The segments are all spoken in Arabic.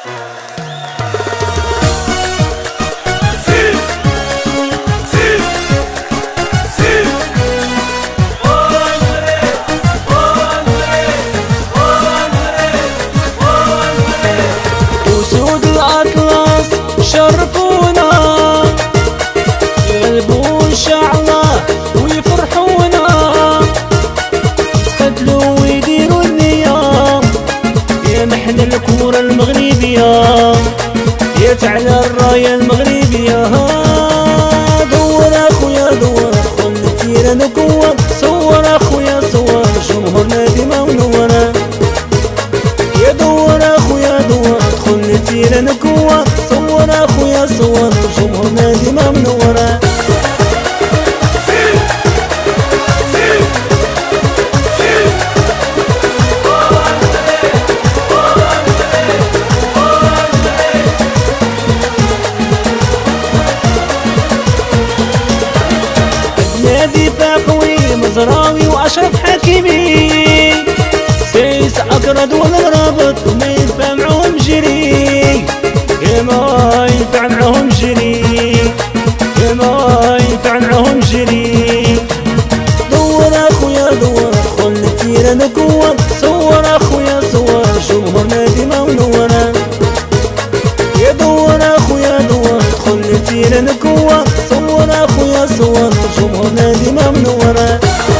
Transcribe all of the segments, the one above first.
شرفونا يقلبون شعله ويفرحونا، يتقتلوا ويديروا النية يا محن الكورة المغربية، يا تعلى الراية المغربية. دور اخويا دور خلي التيران قوة، صور اخويا صور جمهورنا ديما منورة. يا دور اخويا دور خلي التيران قوة، صور اخويا صور جمهورنا ديما منورة. نادي فاقوي مزراوي واشرف حكيمي، سيس اقرد والغرابط وما ينفع معهم جري، يا ما ينفع معهم جري، يا ما ينفع معهم جري. دور اخويا دور خلي التيران قوة، صور اخويا صور جمهورنا ديما منورة. يا دور اخويا دور خلي التيران قوة، صور اخويا صور جمهورنا ديما منورة.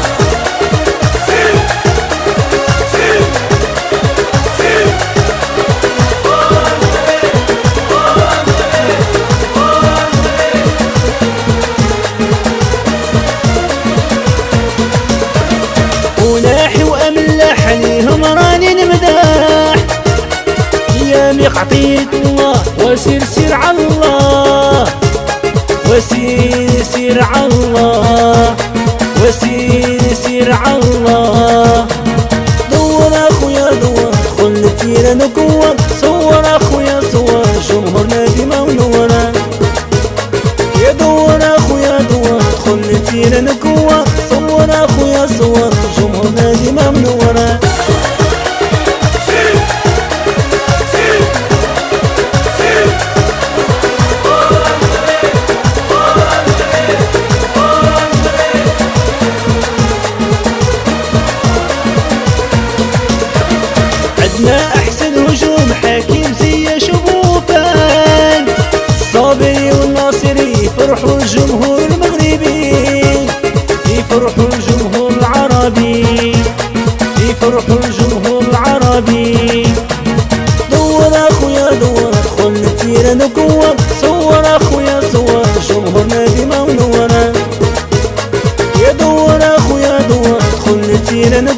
وناحي واملاح عليهم راني نمداح، ايامي قعطيت الله وسير سير على الله، وسير سير على الله، وسير سير على الله. دور اخويا دور خلي التيران قوة، صور اخويا صور جمهورنا ديما منورة. يا دور اخويا دور خلي التيران قوة، صور اخويا صور جمهورنا ديما منورة. عندنا احسن هجوم حكيم زي شبوفان، الصابري والناصري يفرحوا الجمهور المغربي، يفرحوا الجمهور العربي، يفرحوا الجمهور العربي. دور اخويا دور خلي التيران قوة، صور اخويا صور جمهورنا ديما منورة. يا دور اخويا دور خلي التيران